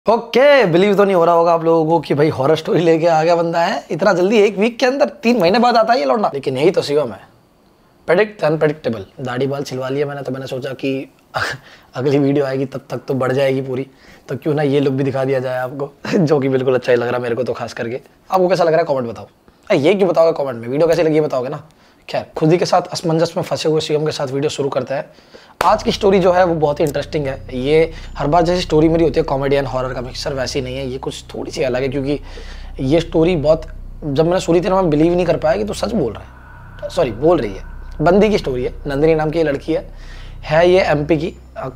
Okay believe तो नहीं हो रहा होगा आप लोगों को कि भाई हॉरर स्टोरी लेके आ गया बंदा है इतना जल्दी। एक वीक के अंदर 3 महीने बाद आता है ये लौटना। लेकिन यही तो शिवम है, प्रेडिक्ट अनप्रेडिक्टेबल। दाढ़ी बाल छिलवा लिया मैंने, तो मैंने सोचा कि अगली वीडियो आएगी तब तक तो बढ़ जाएगी पूरी, तो क्यों ना ये लुक भी दिखा दिया जाए आपको जो कि बिल्कुल अच्छा ही लग रहा है मेरे को। तो खास करके आपको कैसा लग रहा है कमेंट बताओ। ये क्यों बताओगे कमेंट में, वीडियो कैसी लगी ये बताओगे ना। खैर खुद ही के साथ असमंजस में फंसे हुए शिवम के साथ वीडियो शुरू करते हैं। आज की स्टोरी जो है वो बहुत ही इंटरेस्टिंग है। ये हर बार जैसी स्टोरी मेरी होती है कॉमेडी एंड हॉरर का मिक्सर, वैसी नहीं है। ये कुछ थोड़ी सी अलग है क्योंकि ये स्टोरी बहुत, जब मैंने सुनी थी ना मैं बिलीव नहीं कर पाया कि तो सच बोल रहा है, सॉरी बोल रही है। बंदी की स्टोरी है, नंदिनी नाम की ये लड़की है ये एमपी की।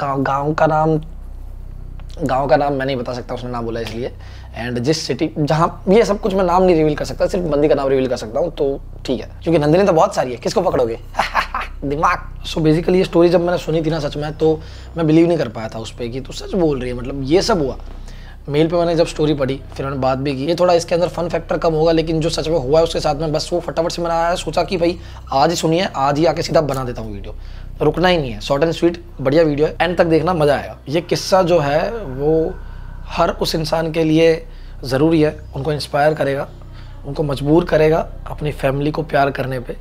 गांव का नाम मैं नहीं बता सकता, उसने नाम बोला इसलिए। एंड जिस सिटी, जहाँ ये सब कुछ मैं नाम नहीं रिवील कर सकता, सिर्फ बंदी का नाम रिवील कर सकता हूँ, तो ठीक है। क्योंकि नंदिनी तो बहुत सारी है, किसको पकड़ोगे दिमाग। सो बेसिकली ये स्टोरी जब मैंने सुनी थी ना सच में, तो मैं बिलीव नहीं कर पाया था उस पर कि तू सच बोल रही है, मतलब ये सब हुआ। मेल पे मैंने जब स्टोरी पढ़ी फिर मैंने बात भी की। ये थोड़ा इसके अंदर फन फैक्टर कम होगा, लेकिन जो सच में हुआ है उसके साथ में बस वो फटाफट से मैंने आया, सोचा कि भाई आज ही सुनिए, आज ही आके सीधा बना देता हूँ वीडियो। रुकना ही नहीं है, शॉर्ट एंड स्वीट बढ़िया वीडियो है, एंड तक देखना, मज़ा आएगा। ये किस्सा जो है वो हर उस इंसान के लिए ज़रूरी है, उनको इंस्पायर करेगा, उनको मजबूर करेगा अपनी फैमिली को प्यार करने पे।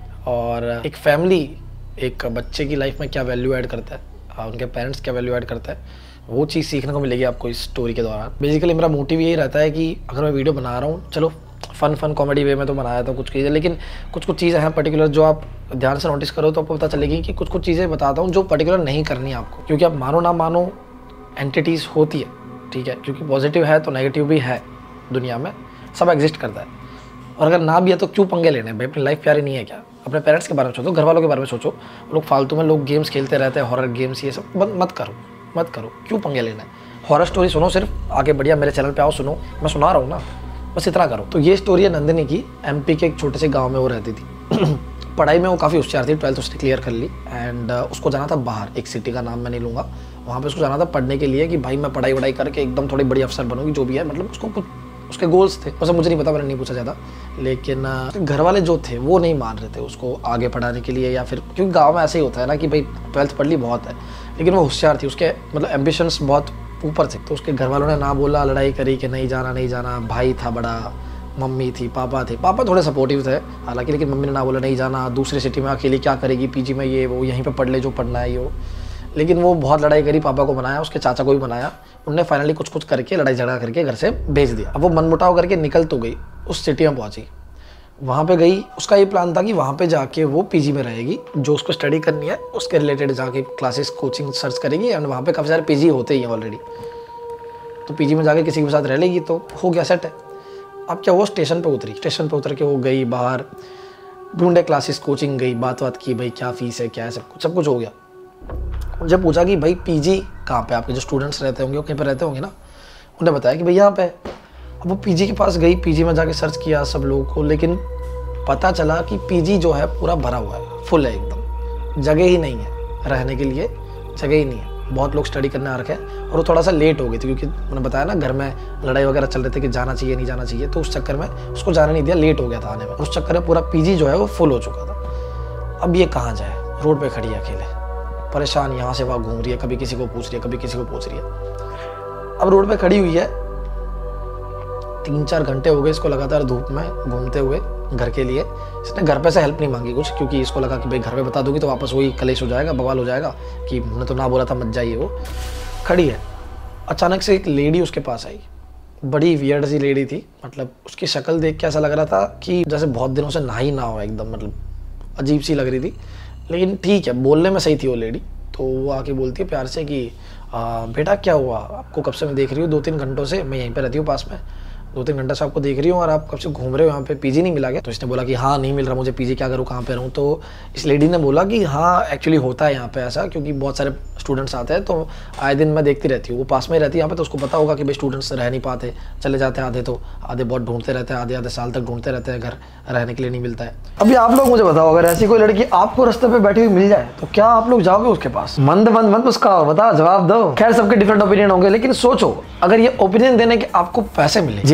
और एक फैमिली एक बच्चे की लाइफ में क्या वैल्यू ऐड करता है, उनके पेरेंट्स क्या वैल्यू ऐड करता है, वो चीज़ सीखने को मिलेगी आपको इस स्टोरी के दौरान। बेसिकली मेरा मोटिव यही रहता है कि अगर मैं वीडियो बना रहा हूँ, चलो फन कॉमेडी वे में तो बनाया था कुछ चीज़ें, लेकिन कुछ चीज़ें हैं पर्टिकुलर जो आप ध्यान से नोटिस करो तो आपको पता चलेगी कि कुछ चीज़ें बताता हूँ जो पर्टिकुलर नहीं करनी आपको। क्योंकि आप मानो ना मानो एंटिटीज़ होती है, ठीक है, क्योंकि पॉजिटिव है तो नेगेटिव भी है, दुनिया में सब एग्जिस्ट करता है। और अगर ना भी है तो क्यों पंगे लेने भाई, अपनी लाइफ प्यारी नहीं है क्या। अपने पेरेंट्स के बारे में सोचो, घर वालों के बारे में सोचो। लोग फालतू में लोग गेम्स खेलते रहते हैं, हॉरर गेम्स, ये सब मत करो, क्यों पंगे लेना है। हॉरर स्टोरी सुनो, सिर्फ आगे बढ़िया मेरे चैनल पे आओ, सुनो, मैं सुना रहा हूँ ना, बस इतना करो। तो ये स्टोरी है नंदिनी की। एमपी के एक छोटे से गाँव में वो रहती थी। पढ़ाई में वो काफ़ी होशियार थी, 12th उसने क्लियर कर ली। एंड उसको जाना था बाहर, एक सिटी का नाम मैं नहीं लूँगा, वहाँ पे उसको जाना था पढ़ने के लिए कि भाई मैं पढ़ाई वढ़ाई करके एकदम थोड़ी बड़ी अफसर बनूंगी, जो भी है, मतलब उसको कुछ उसके गोल्स थे। वैसे मुझे नहीं पता, मैंने नहीं पूछा ज़्यादा, लेकिन घर वाले जो थे वो नहीं मान रहे थे उसको आगे पढ़ाने के लिए, या फिर क्योंकि गाँव में ऐसे ही होता है ना कि भाई 12th पढ़ ली बहुत है, लेकिन वो होशियार थी, उसके मतलब एम्बिशंस बहुत ऊपर थे। तो उसके घर वालों ने ना बोला, लड़ाई करी कि नहीं जाना। भाई था बड़ा, मम्मी थी, पापा थे। पापा थोड़े सपोर्टिव थे हालांकि, लेकिन मम्मी ने ना बोला नहीं जाना, दूसरी सिटी में अकेली क्या करेगी, पीजी में ये वो, यहीं पे पढ़ ले जो पढ़ना है ये। लेकिन वो बहुत लड़ाई करी, पापा को बनाया, उसके चाचा को भी बनाया। उनने फाइनली कुछ करके लड़ाई झगड़ा करके घर से भेज दिया। अब वो मनमुटाव करके निकल तो गई, उस सिटी में पहुंची, वहाँ पे गई। उसका ये प्लान था कि वहाँ पे जाके वो पीजी में रहेगी, जो उसको स्टडी करनी है उसके रिलेटेड जाके क्लासेस कोचिंग सर्च करेगी। एंड वहाँ पे काफ़ी सारे पीजी होते ही हैं ऑलरेडी, तो पीजी में जाके किसी के साथ रह लेगी तो हो गया सेट है। अब क्या, वो स्टेशन पे उतरी, स्टेशन पे उतर के वो गई बाहर, ढूंढे क्लासेस कोचिंग गई, बात की भाई क्या फीस है क्या है, सब कुछ हो गया। जब पूछा कि भाई पीजी कहाँ पे, आपके जो स्टूडेंट्स रहते होंगे वो कहीं पे रहते होंगे ना, उन्हें बताया कि भाई यहाँ पे। अब वो पीजी के पास गई, पीजी में जाके सर्च किया सब लोगों को, लेकिन पता चला कि पीजी जो है पूरा भरा हुआ है, फुल है एकदम, जगह ही नहीं है रहने के लिए, जगह ही नहीं है। बहुत लोग स्टडी करने आ रखे हैं। और वो थोड़ा सा लेट हो गई थी क्योंकि मैंने बताया ना घर में लड़ाई वगैरह चल रहे थे कि जाना चाहिए नहीं जाना चाहिए, तो उस चक्कर में उसको जाने नहीं दिया, लेट हो गया था आने में। उस चक्कर में पूरा पीजी जो है वो फुल हो चुका था। अब ये कहाँ जाए, रोड पे खड़ी है अकेले, परेशान, यहाँ से वहाँ घूम रही है, कभी किसी को पूछ रही है, कभी किसी को पूछ रही है। अब रोड पे खड़ी हुई है, 3-4 घंटे हो गए इसको लगातार धूप में घूमते हुए घर के लिए। इसने घर पे से हेल्प नहीं मांगी कुछ, क्योंकि इसको लगा कि भाई घर पे बता दूंगी तो वापस वही कलेश हो जाएगा, बवाल हो जाएगा कि मैंने तो ना बोला था मत जाइए। वो खड़ी है, अचानक से एक लेडी उसके पास आई, बड़ी वियर्ड सी लेडी थी। मतलब उसकी शक्ल देख के ऐसा लग रहा था कि जैसे बहुत दिनों से नहा ही ना हो, एकदम मतलब अजीब सी लग रही थी, लेकिन ठीक है बोलने में सही थी वो लेडी। तो वो आके बोलती है प्यार से कि बेटा क्या हुआ, आपको कब से मैं देख रही हूँ, 2-3 घंटों से, मैं यहीं पे रहती हूँ पास में, 2-3 घंटे से आपको देख रही हूँ और आप कब से घूम रहे हो यहाँ पे, पीजी नहीं मिला क्या। तो इसने बोला कि हाँ नहीं मिल रहा मुझे पीजी, क्या करूँ कहाँ पे रहूँ। तो इस लेडी ने बोला कि हाँ एक्चुअली होता है यहाँ पे ऐसा, क्योंकि बहुत सारे स्टूडेंट्स आते हैं, तो आए दिन मैं देखती रहती हूँ, वो पास में ही रहती है यहाँ पे, तो उसको पता होगा कि भाई स्टूडेंट्स रह नहीं पाते, चले जाते हैं आधे, तो आधे बहुत ढूंढते रहते हैं, आधे साल तक ढूंढते रहते हैं, घर रहने के लिए नहीं मिलता है। अभी आप लोग मुझे बताओ, अगर ऐसी कोई लड़की आपको रास्ते पे बैठी हुई मिल जाए तो क्या आप लोग जाओगे उसके पास? मंद मुस्काओ, बताओ, जवाब दो। खैर सबके डिफरेंट ओपिनियन होंगे, लेकिन सोचो अगर ये ओपिनियन देने के आपको पैसे मिले, जी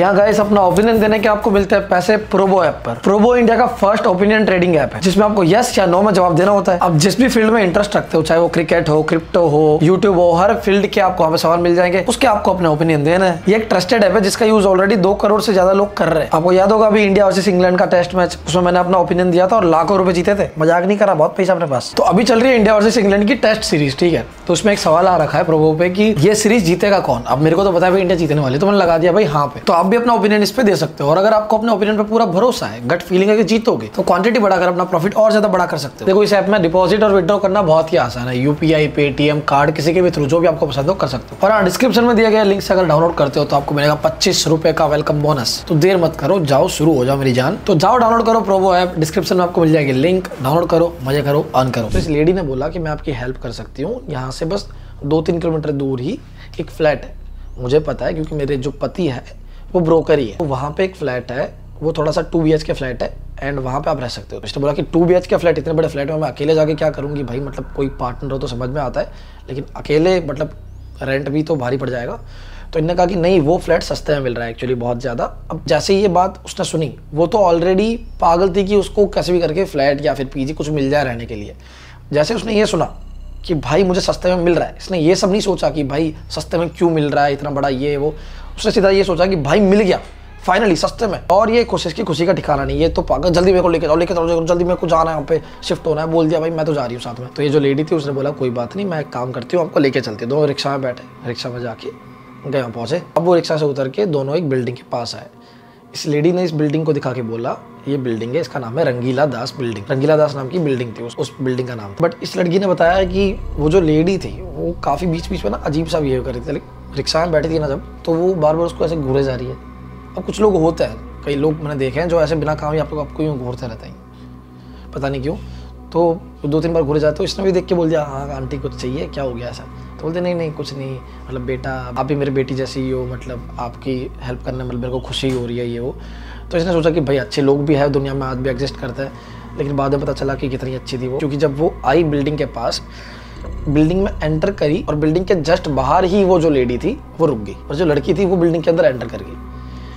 यहाँ गाइस अपना ओपिनियन देने के आपको मिलते हैं पैसे प्रोबो ऐप पर। प्रोबो इंडिया का फर्स्ट ओपिनियन ट्रेडिंग ऐप है जिसमें आपको यस या नो में जवाब देना होता है। आप जिस भी फील्ड में इंटरेस्ट रखते हो, चाहे वो क्रिकेट हो, क्रिप्टो हो, यूट्यूब हो, हर फील्ड के आपको वहाँ पे सवाल मिल जाएंगे, उसके आपको अपने ओपिनियन देना है। ये एक ट्रस्टेड ऐप है जिसका यूज ऑलरेडी 2 करोड़ से ज्यादा लोग कर रहे हैं। आपको याद होगा अभी इंडिया वर्सेस इंग्लैंड का टेस्ट मैच, उसमें मैंने अपना ओपिनियन दिया था और लाखों रुपए जीते थे। मजाक नहीं करा, बहुत पैसा अपने पास। तो अभी चल रही है इंडिया वर्सेस इंग्लैंड की टेस्ट सीरीज, ठीक है। तो उसमें एक सवाल आ रखा है प्रोबो पे कि ये सीरीज जीतेगा कौन। अब मेरे को तो पता है इंडिया जीतने वाली, तो मैंने लगा दिया भाई हाँ पे। तो आप भी अपना ओपिनियन इस पे दे सकते हो। और अगर आपको अपने ओपिनियन पे पूरा भरोसा है, गट फीलिंग है कि जीतोगे, तो क्वांटिटी बढ़ाकर अपना प्रॉफिट और ज्यादा बड़ा कर सकते हो। देखो इस ऐप में डिपॉजिट और विड्रॉ करना बहुत ही आसान है। यूपीआई, पेटीएम, कार्ड, किसी के भी थ्रू जो भी आपको पसंद हो कर सकते हो। और हाँ, डिस्क्रिप्शन में दिया गया लिंक से अगर डाउनलोड करते हो तो आपको मिलेगा 25 रुपए का वेलकम बोनस। तो देर मत करो, जाओ शुरू हो जाओ मेरी जान। तो जाओ डाउनलोड करो प्रोबो ऐप, डिस्क्रिप्शन में आपको मिल जाएगी लिंक, डाउनलोड करो, मजे करो, अर्न करो। तो इस लेडी ने बोला कि मैं आपकी हेल्प कर सकती हूँ। यहाँ से बस 2-3 किलोमीटर दूर ही एक फ्लैट है, मुझे पता है क्योंकि मेरे जो पति है वो ब्रोकर ही है। तो वहाँ पे एक फ्लैट है, वो थोड़ा सा 2 BHK फ्लैट है एंड वहाँ पे आप रह सकते हो। इसने बोला कि 2 BHK फ्लैट, इतने बड़े फ्लैट में मैं अकेले जाके क्या करूँगी भाई, मतलब कोई पार्टनर हो तो समझ में आता है, लेकिन अकेले मतलब रेंट भी तो भारी पड़ जाएगा। तो इन्होंने कहा कि नहीं, वो फ्लैट सस्ते में मिल रहा है एक्चुअली बहुत ज़्यादा। अब जैसे ही ये बात उसने सुनी, वो तो ऑलरेडी पागल थी कि उसको कैसे भी करके फ्लैट या फिर पीजी कुछ मिल जाए रहने के लिए। जैसे उसने ये सुना कि भाई मुझे सस्ते में मिल रहा है, इसने ये सब नहीं सोचा कि भाई सस्ते में क्यों मिल रहा है इतना बड़ा ये वो। उसने सीधा ये सोचा कि भाई मिल गया फाइनली सस्ते में। और ये कोशिश की खुशी का ठिकाना नहीं, ये तो पागल, जल्दी मेरे को लेके जाओ जल्दी मेरे को जाना है, यहाँ पे शिफ्ट होना है। बोल दिया भाई मैं तो जा रही हूँ साथ में। तो ये जो लेडी थी उसने बोला कोई बात नहीं, मैं एक काम करती हूँ, आपको लेके चलती हूँ। दोनों रिक्शा में बैठे, रिक्शा में जाके गए, वहाँ पहुँचे। अब वो रिक्शा से उतर के दोनों एक बिल्डिंग के पास आए। इस लेडी ने इस बिल्डिंग को दिखा के बोला ये बिल्डिंग है, इसका नाम है रंगीला दास बिल्डिंग। रंगीला दास नाम की बिल्डिंग थी, उस बिल्डिंग का नाम। बट इस लड़की ने बताया कि वो जो लेडी थी वो काफ़ी बीच बीच में ना अजीब सा बिहेव कर रही थी। रिक्शा में बैठी थी ना जब, तो वो बार बार उसको ऐसे घूरे जा रही है। अब कुछ लोग होते हैं, कई लोग मैंने देखे हैं जो ऐसे बिना काम ही आपको यूँ घूरते रहते हैं, पता नहीं क्यों। तो 2-3 बार घूरे जाते, तो इसने भी देख के बोल दिया हाँ आंटी कुछ चाहिए, क्या हो गया ऐसा। तो बोलते नहीं कुछ नहीं, मतलब बेटा आप भी मेरी बेटी जैसी ही हो, मतलब आपकी हेल्प करने में मेरे को खुशी हो रही है ये वो। तो इसने सोचा कि भाई अच्छे लोग भी है दुनिया में, आज भी एग्जिस्ट करता है। लेकिन बाद में पता चला कि कितनी अच्छी थी वो, क्योंकि जब वो आई बिल्डिंग के पास, बिल्डिंग में एंटर करी और बिल्डिंग के जस्ट बाहर ही वो जो लेडी थी वो रुक गई, और जो लड़की थी वो बिल्डिंग के अंदर एंटर कर गई।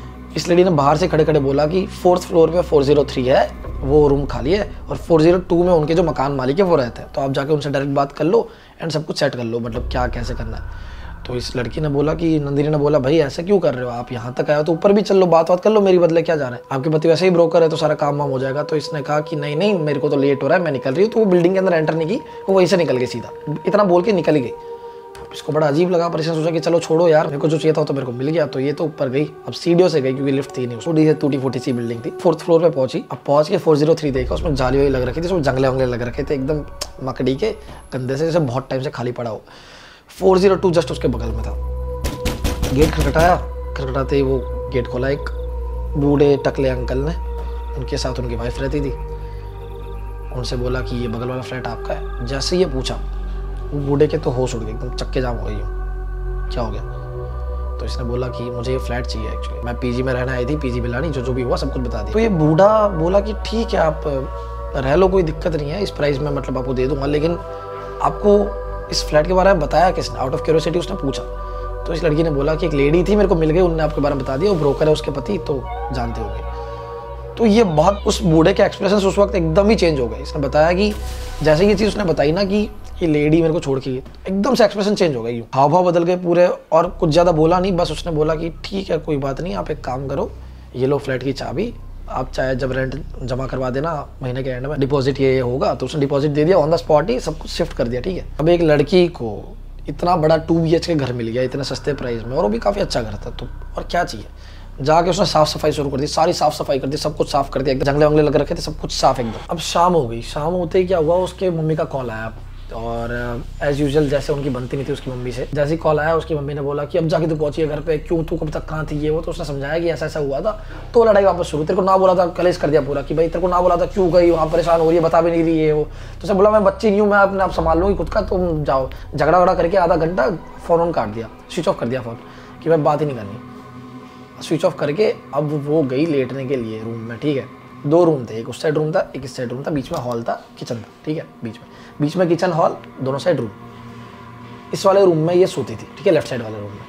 इस लेडी ने बाहर से खड़े खड़े बोला कि 4th फ्लोर पे 403 है, वो रूम खाली है, और 402 में उनके जो मकान मालिक है वो रहते हैं, तो आप जाके उनसे डायरेक्ट बात कर लो एंड सब कुछ सेट कर लो, मतलब क्या कैसे करना है। तो इस लड़की ने बोला कि नंदिनी ने बोला भाई ऐसे क्यों कर रहे हो, आप यहाँ तक आए हो तो ऊपर भी चल लो, बात कर लो, मेरी बदले क्या जा रहा है, आपके पति वैसे ही ब्रोकर है तो सारा काम वाम हो जाएगा। तो इसने कहा कि नहीं मेरे को तो लेट हो रहा है, मैं निकल रही हूँ। तो वो बिल्डिंग के अंदर एंटर नहीं की, वो वहीं से निकल गई सीधा, इतना बोल के निकल गई। इसको बड़ा अजीब लगा, पर इसने सोचा कि चलो छोड़ो यार, मेरे को जो चाहिए था तो मेरे को मिल गया। तो ये तो ऊपर गई, अब सीढ़ियों से गई क्योंकि लिफ्ट थी नहीं, थोड़ी सी टूटी फूटी सी बिल्डिंग थी। 4th फ्लोर पे पहुंची। अब पहुंच के 403 देखा, उसमें जाली वाली लग रखी थी, उसमें जंगले वंगले लग रखे थे एकदम मकड़ी के गंदे से, जैसे बहुत टाइम से खाली पड़ा हो। 402 जस्ट उसके बगल में था। गेट खटखटाया, खटखटाते ही वो गेट खोला एक बूढ़े टकले अंकल ने, उनके साथ उनकी वाइफ रहती थी। उनसे बोला कि ये बगल वाला फ्लैट आपका है। जैसे ये पूछा, वो बूढ़े के तो होश उड़ गए, एकदम चक्के जाम हो गई, क्या हो गया। तो इसने बोला कि मुझे ये फ्लैट चाहिए एक्चुअली, मैं पीजी में रहना आई थी, पीजी मिला जो भी हुआ सब कुछ बता दिया। तो ये बूढ़ा बोला कि ठीक है आप रह लो, कोई दिक्कत नहीं है, इस प्राइस में मतलब आपको दे दूंगा, लेकिन आपको इस फ्लैट के बारे में बताया किसने, आउट ऑफ क्यूरियोसिटी उसने पूछा। तो इस लड़की ने बोला कि एक लेडी थी मेरे को मिल गई, उन्होंने आपके बारे में बता दिया, वो ब्रोकर है उसके पति, तो जानते होंगे। तो ये बहुत, उस बूढ़े के एक्सप्रेशन उस वक्त एकदम ही चेंज हो गए। इसने बताया कि जैसे ये चीज़ उसने बताई ना कि ये लेडी मेरे को छोड़ के, एकदम से एक्सप्रेशन चेंज हो गई, हाव भाव बदल गए पूरे। और कुछ ज़्यादा बोला नहीं, बस उसने बोला कि ठीक है कोई बात नहीं, आप एक काम करो, ये लो फ्लैट की चाबी, आप चाहे जब रेंट जमा करवा देना महीने के एंड में, डिपॉजिट ये होगा। तो उसने डिपॉजिट दे दिया, ऑन द स्पॉट ही सब कुछ शिफ्ट कर दिया, ठीक है। अब एक लड़की को इतना बड़ा 2 BHK घर मिल गया इतने सस्ते प्राइस में, और वो भी काफ़ी अच्छा घर था, तो और क्या चाहिए। जाके उसने साफ सफाई शुरू कर दी, सारी साफ सफाई कर दी, सब कुछ साफ कर दिया, जंगले वंगले लग रखे थे, सब कुछ साफ एकदम। अब शाम हो गई, शाम होते ही क्या हुआ, उसके मम्मी का कॉल आया, और एज यूजुअल जैसे उनकी बनती नहीं थी उसकी मम्मी से, जैसे ही कॉल आया उसकी मम्मी ने बोला कि अब जाके तू पहुंची है घर पे, क्यों तू कब तक कहाँ थी ये वो। तो उसने समझाया कि ऐसा ऐसा हुआ था, तो लड़ाई वापस शुरू। तेरे को ना बोला था, कलेश कर दिया पूरा कि भाई तेरे को ना बोला था, क्यों गई वहाँ, परेशान हो रही है, बता भी नहीं रही है वो। तो उसने बोला मैं बच्ची नहीं हूँ, मैं अपने आप संभाल लूँगी खुद का, तुम जाओ। झगड़ा वगड़ा करके आधा घंटा फ़ोन ऑन काट दिया, स्विच ऑफ कर दिया फ़ोन, कि भाई बात ही नहीं करनी। स्विच ऑफ करके अब वो गई लेटने के लिए रूम में, ठीक है। 2 रूम थे, एक उस साइड रूम था, एक इस साइड रूम था, बीच में हॉल था, किचन था, ठीक है। बीच में किचन, हॉल, दोनों साइड रूम। इस वाले रूम में ये सोती थी, ठीक है, लेफ्ट साइड वाले रूम में।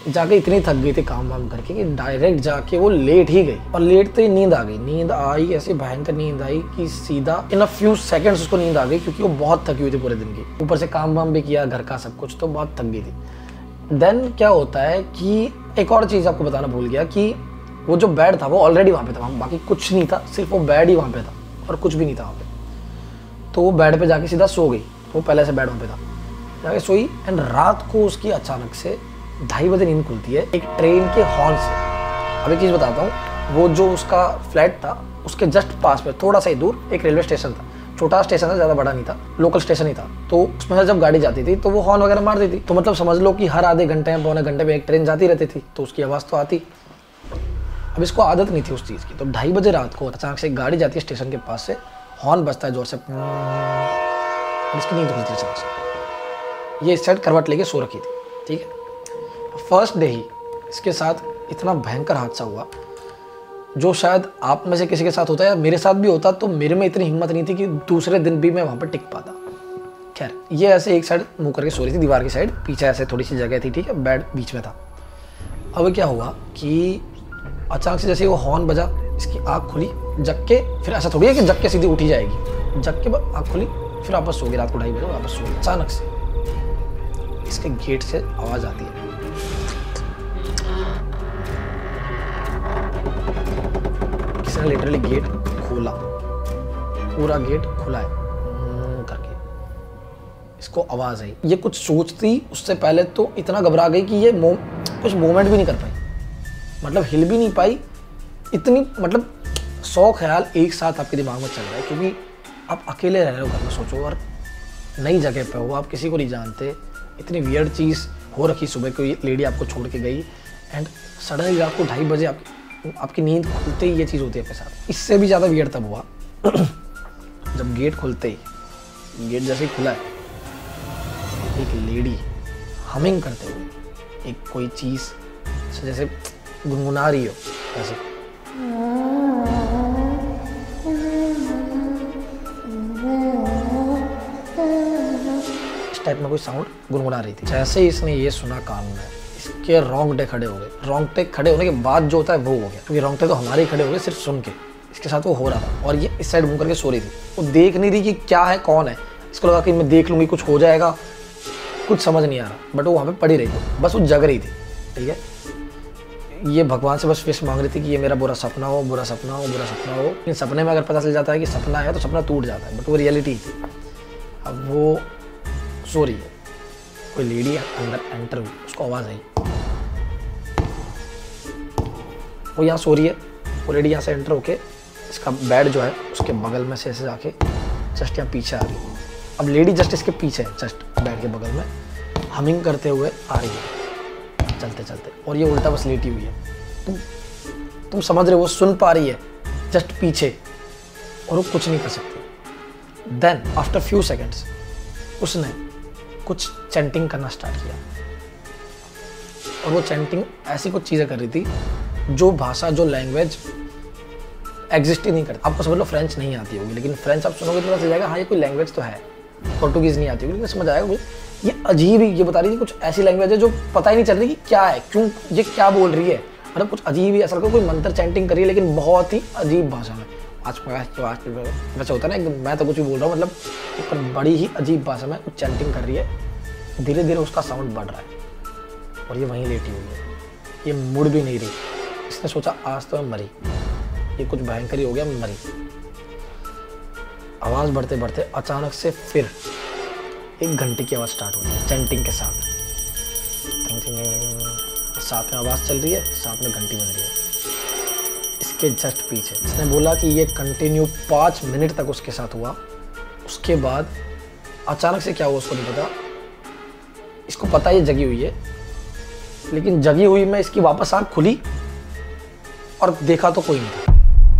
जाके इतनी थक गई थी काम वाम करके कि डायरेक्ट जाके वो लेट ही गई, और लेटते ही नींद आ गई। नींद आई, ऐसी भयंकर नींद आई कि सीधा इन अ फ्यू सेकंड्स उसको नींद आ गई, क्योंकि वो बहुत थकी हुई थी पूरे दिन की, ऊपर से काम वाम भी किया घर का सब कुछ, तो बहुत थक गई थी। देन क्या होता है कि एक और चीज़ आपको बताना भूल गया कि वो जो बेड था वो ऑलरेडी वहाँ पे था, वहाँ बाकी कुछ नहीं था, सिर्फ वो बेड ही वहाँ पे था और कुछ भी नहीं था वहाँ पे। तो वो बेड पे जाके सीधा सो गई, वो पहले से बेड वहाँ पे था, जाके सोई। एंड रात को उसकी अचानक से 2:30 बजे नींद खुलती है एक ट्रेन के हॉर्न से। अब एक चीज़ बताता हूँ, वो जो उसका फ्लैट था उसके जस्ट पास में थोड़ा सा ही दूर एक रेलवे स्टेशन था, छोटा स्टेशन था, ज़्यादा बड़ा नहीं था, लोकल स्टेशन ही था। तो उसमें से जब गाड़ी जाती थी तो वो हॉर्न वगैरह मारती थी, तो मतलब समझ लो कि हर आधे घंटे में पौने घंटे में एक ट्रेन जाती रहती थी, तो उसकी आवाज़ तो आती। अब इसको आदत नहीं थी उस चीज़ की, तो 2:30 बजे रात को अचानक से एक गाड़ी जाती है स्टेशन के पास से, हॉर्न बजता है जोर से, और इसकी नींद खुलती है अचानक से। ये इस साइड करवट लेके सो रखी थी, ठीक है। फर्स्ट डे ही इसके साथ इतना भयंकर हादसा हुआ, जो शायद आप में से किसी के साथ होता है या मेरे साथ भी होता, तो मेरे में इतनी हिम्मत नहीं थी कि दूसरे दिन भी मैं वहाँ पर टिक पाता। खैर, ये ऐसे एक साइड मुँह करके सो रही थी, दीवार की साइड, पीछे ऐसे थोड़ी सी जगह थी, ठीक है, बेड बीच में था। अब क्या हुआ कि अचानक से जैसे वो हॉर्न बजा, इसकी आँख खुली, जग के, फिर ऐसा थोड़ी है कि जग के सीधी उठी जाएगी, जग के आँख खुली, फिर वापस सो गई। रात को 2:30 बजे वापस सो गई। अचानक से इसके गेट से आवाज़ आती है, किसी ने लिटरली गेट खोला, पूरा गेट खुला है करके, इसको आवाज़ आई। ये कुछ सोचती उससे पहले तो इतना घबरा गई कि ये कुछ मूवमेंट भी नहीं कर पाई, मतलब हिल भी नहीं पाई। इतनी मतलब 100 ख्याल एक साथ आपके दिमाग में चल रहा है, क्योंकि आप अकेले रह रहे हो घर में, सोचो, और नई जगह पे हो, आप किसी को नहीं जानते, इतनी वियर्ड चीज़ हो रखी, सुबह कोई लेडी आपको छोड़ के गई, एंड सडनली रात को 2:30 बजे आपकी नींद खुलते ही ये चीज़ होती है आपके साथ। इससे भी ज़्यादा वियर्ड तब हुआ जब गेट खुलते ही, गेट जैसे ही खुला है, एक लेडी हमिंग करते हुए एक कोई चीज़ जैसे गुनगुना रही हो, ऐसे इस टाइप में कोई साउंड गुनगुना रही थी। जैसे ही इसने ये सुना कान में, इसके रोंगटे खड़े हो गए। रोंगटे खड़े होने के बाद जो होता है वो हो गया, क्योंकि रोंगटे तो हमारे ही खड़े हो गए सिर्फ सुन के। इसके साथ वो हो रहा था, और ये इस साइड मुंह करके सो रही थी, वो देख नहीं रही कि क्या है कौन है। इसको लगा कि मैं देख लूंगी कुछ हो जाएगा, कुछ समझ नहीं आ रहा, बट वो वहाँ पे पड़ी रही थी, बस वो जग रही थी, ठीक है। ये भगवान से बस विश मांग रही थी कि ये मेरा बुरा सपना हो, बुरा सपना हो, बुरा सपना हो। लेकिन सपने में अगर पता चल जाता है कि सपना है तो सपना टूट जाता है, बट वो रियलिटी थी। अब वो सो रही है, कोई लेडी अंदर एंटर हुई, उसको आवाज़ आई, वो यहाँ सो रही है, वो लेडी यहाँ से एंटर होके इसका बेड जो है उसके बगल में से ऐसे जाके जस्ट यहाँ पीछे आ रही है। अब लेडी जस्ट इसके पीछे है, जस्ट बेड के बगल में हमिंग करते हुए आ रही है चलते चलते, और ये उल्टा बस लेटी हुई है। तुम समझ रहे हो, वो सुन पा रही है जस्ट पीछे, और वो कुछ नहीं कर सकती। देन आफ्टर फ्यू सेकेंड्स उसने कुछ चैंटिंग करना स्टार्ट किया, और वो चैंटिंग ऐसी कुछ चीज़ें कर रही थी जो भाषा, जो लैंग्वेज एग्जिस्ट ही नहीं करती। आपको समझ लो फ्रेंच नहीं आती होगी, लेकिन फ्रेंच आप सुनोगे तो पता चल जाएगा हाँ ये कोई लैंग्वेज तो है। पोर्टुगीज़ नहीं आती होगी, लेकिन समझ आएगा ये अजीब ही, ये बता रही थी कुछ ऐसी लैंग्वेज है जो पता ही नहीं चल रही कि क्या है, क्यों ये क्या बोल रही है, मतलब कुछ अजीब ही, ऐसा लगता है कोई मंत्र चैंटिंग कर रही है, लेकिन बहुत ही अजीब भाषा में। आज वैसे होता है ना एकदम, मैं तो कुछ भी बोल रहा हूँ, मतलब पर बड़ी ही अजीब भाषा में कुछ चैंटिंग कर रही है। धीरे धीरे उसका साउंड बढ़ रहा है, और ये वहीं लेटी हुई है, ये मुड़ भी नहीं रही। इसने सोचा आज तो मैं मरी, ये कुछ भयंकर ही हो गया, मैं मरी। आवाज़ बढ़ते बढ़ते अचानक से फिर एक घंटे की आवाज़ स्टार्ट होती है चैंटिंग के साथ। साथ में आवाज़ चल रही है, साथ में घंटी बज रही है। इसके जस्ट पीछे इसने बोला कि ये कंटिन्यू 5 मिनट तक उसके साथ हुआ। उसके बाद अचानक से क्या हुआ उसको नहीं पता, इसको पता ये जगी हुई है, लेकिन जगी हुई में इसकी वापस आँख खुली और देखा तो कोई नहीं था।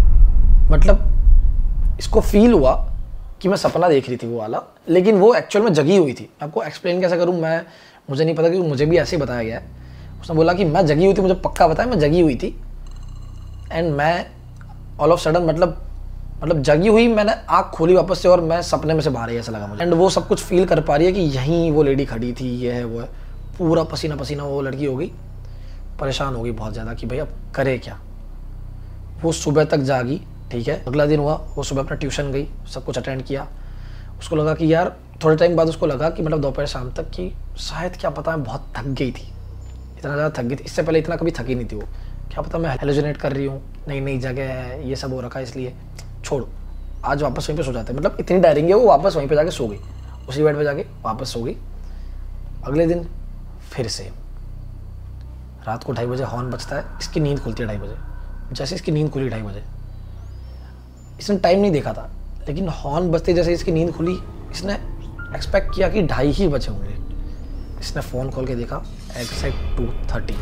मतलब इसको फील हुआ कि मैं सपना देख रही थी वो वाला, लेकिन वो एक्चुअल में जगी हुई थी। आपको एक्सप्लेन कैसे करूँ मैं, मुझे नहीं पता, क्योंकि मुझे भी ऐसे ही बताया गया है। उसने बोला कि मैं जगी हुई थी, मुझे पक्का बताया मैं जगी हुई थी, एंड मैं ऑल ऑफ सडन मतलब जगी हुई, मैंने आँख खोली वापस से और मैं सपने में से बाहर ही, ऐसा लगा मुझे। एंड वो सब कुछ फील कर पा रही है कि यहीं वो लेडी खड़ी थी, ये है वो है, पूरा पसीना पसीना वो लड़की हो गई। परेशान हो गई बहुत ज़्यादा कि भाई अब करे क्या। वो सुबह तक जागी, ठीक है। अगला दिन हुआ, वो सुबह अपना ट्यूशन गई, सब कुछ अटेंड किया। उसको लगा कि यार थोड़े टाइम बाद उसको लगा कि मतलब दोपहर शाम तक कि शायद क्या पता मैं बहुत थक गई थी, इतना ज़्यादा थक गई थी। इससे पहले इतना कभी थकी नहीं थी वो। क्या पता मैं हेलोजिनेट कर रही हूँ, नई नई जगह है, ये सब हो रखा है, इसलिए छोड़ो आज वापस वहीं पे सो जाते हैं। मतलब इतनी डायरिंग है, वो वापस वहीं पे जाके सो गई, उसी बेड पे जाके वापस सो गई। अगले दिन फिर से रात को 2:30 बजे हॉर्न बजता है, इसकी नींद खुलती है 2:30 बजे। जैसे इसकी नींद खुली 2:30 बजे, इसने टाइम नहीं देखा था, लेकिन हॉर्न बजते जैसे इसकी नींद खुली, इसने एक्सपेक्ट किया कि 2:30 ही बजे होंगे। इसने फ़ोन खोल के देखा, एग्जैक्ट 2:30।